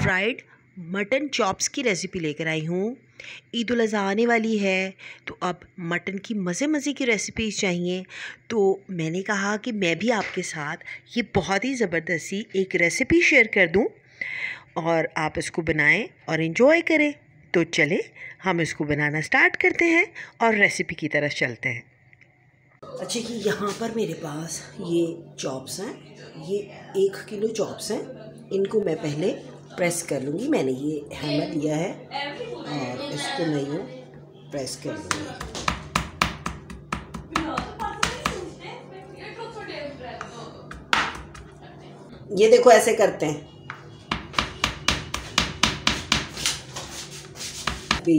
Fried mutton chops की recipe लेकर आई हूँ। ईद उल अज़हा आने वाली है, तो अब मटन की मज़े मज़े की रेसिपीज़ चाहिए। तो मैंने कहा कि मैं भी आपके साथ ये बहुत ही ज़बरदस्ती एक रेसिपी शेयर कर दूँ और आप इसको बनाएं और इन्जॉय करें। तो चलें हम इसको बनाना स्टार्ट करते हैं और रेसिपी की तरफ चलते हैं। अच्छा कि यहाँ पर मेरे पास ये चॉप्स हैं, ये 1 किलो चॉप्स हैं। इनको मैं पहले प्रेस कर लूँगी। मैंने ये हैमर लिया है और इसको मैं यूँ प्रेस कर लूँगी। ये देखो ऐसे करते हैं। भी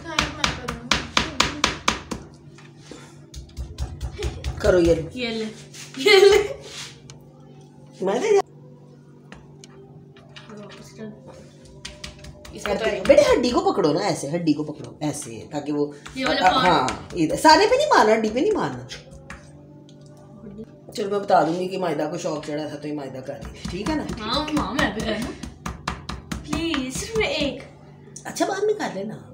करो ये ले। मैं बेटे हड्डी को पकड़ो ना, ऐसे हड्डी को पकड़ो ऐसे, ताकि वो हाँ इधर सारे पे नहीं मारना, हड्डी पे नहीं मारना। चलो मैं बता दूंगी कि मायदा को शौक चढ़ा था तो ये मायदा कर रही थी, ठीक है ना? हाँ मैं भी करना प्लीज, सिर्फ एक। अच्छा बाद में कर लेना,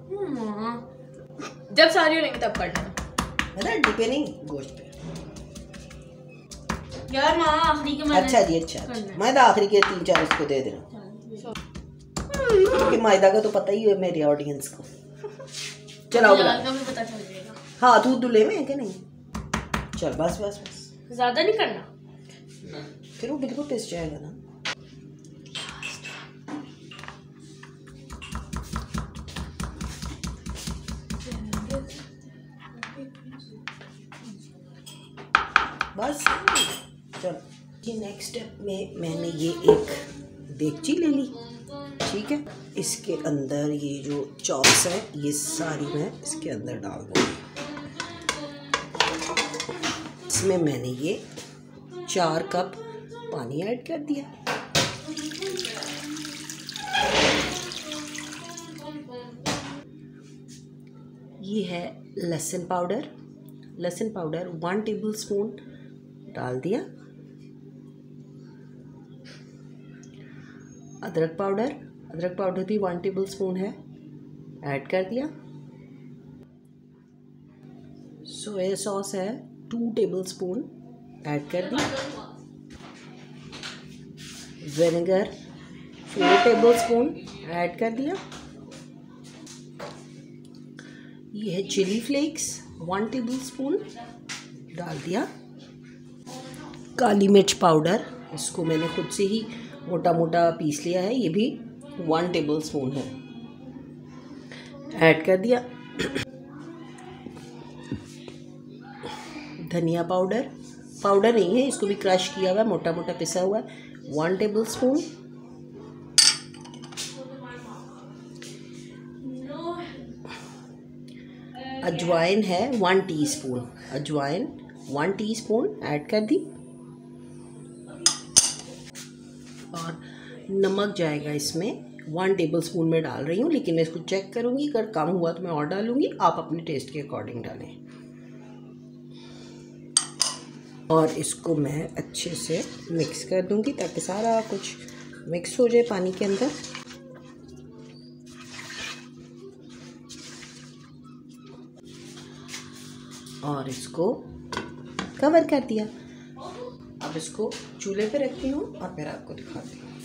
जब सारी हो लेंगे तब कर लेना। है हड्डी पे नहीं, गोश्त पे। यार माँ आखिरी के मैंने अच्छा जी, अच्छा मैदा आखिरी के 3-4 उसको दे देना, क्योंकि मैदा का तो पता ही है मेरे ऑडियंस को। चलाओ पता चल जाएगा। हाँ दूध दुले में है कि नहीं? चल बस बस बस, ज्यादा नहीं करना, फिर वो बिल्कुल पिस जाएगा ना। बस चलो जी, नेक्स्ट स्टेप में मैंने ये एक देगची ले ली, ठीक है। इसके अंदर ये जो चॉप्स है ये सारी मैं इसके अंदर डाल दूँगी। इसमें मैंने ये 4 कप पानी ऐड कर दिया। ये है लहसुन पाउडर, लहसुन पाउडर 1 टेबलस्पून डाल दिया। अदरक पाउडर भी 1 टेबलस्पून है, ऐड कर दिया। सोया सॉस है 2 टेबलस्पून, ऐड कर दी। विनेगर 4 टेबलस्पून, ऐड कर दिया। ये है चिली फ्लेक्स 1 टेबलस्पून, डाल दिया। काली मिर्च पाउडर, इसको मैंने खुद से ही मोटा मोटा पीस लिया है, ये भी 1 टेबलस्पून है, ऐड कर दिया। धनिया पाउडर नहीं है, इसको भी क्रश किया हुआ है, मोटा मोटा पिसा हुआ है, 1 टेबलस्पून। अजवाइन है 1 टीस्पून, अजवाइन 1 टीस्पून ऐड कर दी। और नमक जाएगा इसमें 1 टेबलस्पून में डाल रही हूँ, लेकिन मैं इसको चेक करूँगी, अगर कम हुआ तो मैं और डालूँगी, आप अपने टेस्ट के अकॉर्डिंग डालें। और इसको मैं अच्छे से मिक्स कर दूँगी ताकि सारा कुछ मिक्स हो जाए पानी के अंदर। और इसको कवर कर दिया। अब इसको चूल्हे पे रखती हूँ और फिर आपको दिखाती हूँ।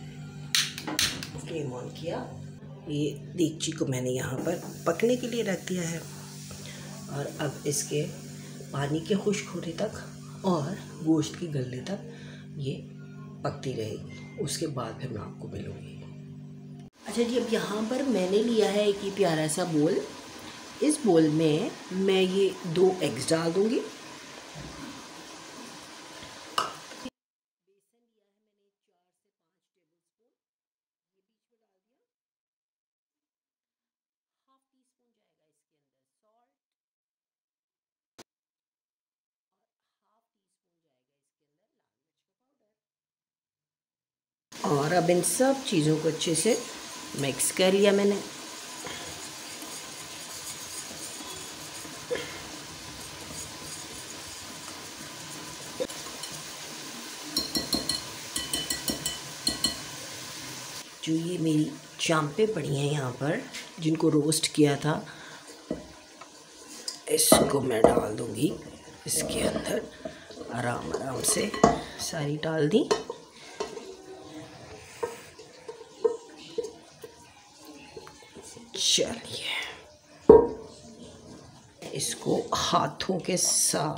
फ्लेम ऑन किया, ये देगची को मैंने यहाँ पर पकने के लिए रख दिया है और अब इसके पानी के खुश्क होने तक और गोश्त की गलने तक ये पकती रहेगी। उसके बाद फिर मैं आपको मिलूँगी। अच्छा जी, अब यहाँ पर मैंने लिया है एक ये प्यारा सा बोल। इस बोल में मैं ये 2 एग्स डाल दूँगी। और अब इन सब चीज़ों को अच्छे से मिक्स कर लिया मैंने। जो ये मेरी चांपें पड़ी हैं यहाँ पर, जिनको रोस्ट किया था, इसको मैं डाल दूँगी इसके अंदर। आराम आराम से सारी डाल दी। चलिए इसको हाथों के साथ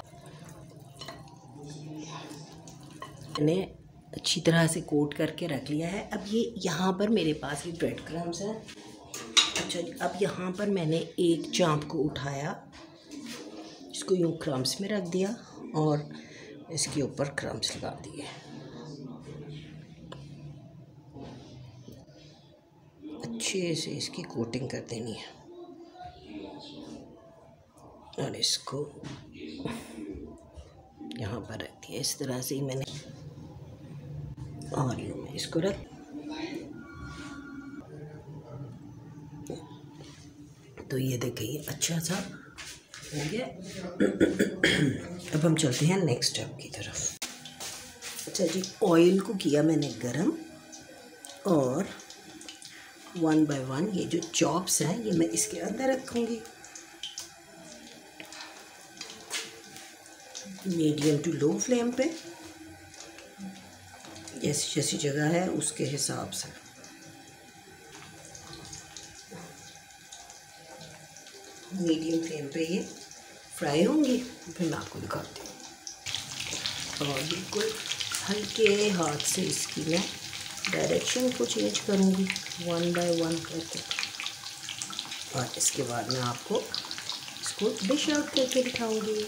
मैंने अच्छी तरह से कोट करके रख लिया है। अब ये यहाँ पर मेरे पास ये ब्रेड क्रम्स है। अच्छा, अब यहाँ पर मैंने एक चाँप को उठाया, इसको यूँ क्रम्स में रख दिया और इसके ऊपर क्रम्स लगा दिए। अच्छे से इसकी कोटिंग कर देनी है और इसको यहाँ पर रख दिया। इस तरह से ही मैंने, और यूँ मैं इसको रख, तो ये देखिए अच्छा सा हो गया। अब हम चलते हैं नेक्स्ट स्टेप की तरफ। अच्छा जी, ऑयल को किया मैंने गरम और 1 बाय 1 ये जो चॉप्स हैं ये मैं इसके अंदर रखूँगी। मीडियम टू लो फ्लेम पे, जैसी जैसी जगह है उसके हिसाब से। मीडियम फ्लेम पे ये फ्राई होंगी, फिर मैं आपको दिखाती हूँ। और बिल्कुल हल्के हाथ से इसकी मैं डायरेक्शन को चेंज करूँगी 1 बाय 1 करके, और इसके बाद मैं आपको इसको डिश आउट करके दिखाऊँगी।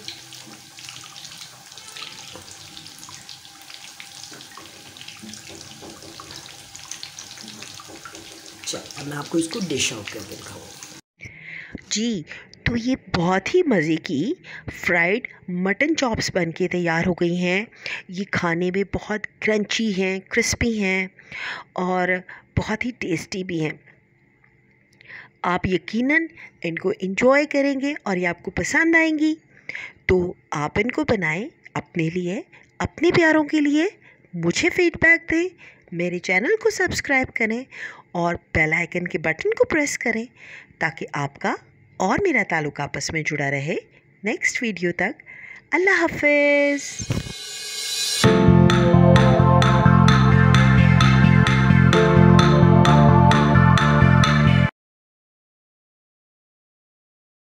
चलो मैं आपको इसको डिश आउट करके दिखाऊँगी। जी, तो ये बहुत ही मज़े की फ्राइड मटन चॉप्स बन के तैयार हो गई हैं। ये खाने में बहुत क्रंची हैं, क्रिस्पी हैं और बहुत ही टेस्टी भी हैं। आप यकीनन इनको एंजॉय करेंगे और ये आपको पसंद आएंगी। तो आप इनको बनाएं अपने लिए, अपने प्यारों के लिए। मुझे फीडबैक दें, मेरे चैनल को सब्सक्राइब करें और बेल आइकन के बटन को प्रेस करें ताकि आपका और मेरा ताल्लुक आपस में जुड़ा रहे। नेक्स्ट वीडियो तक अल्लाह हाफ़िज़।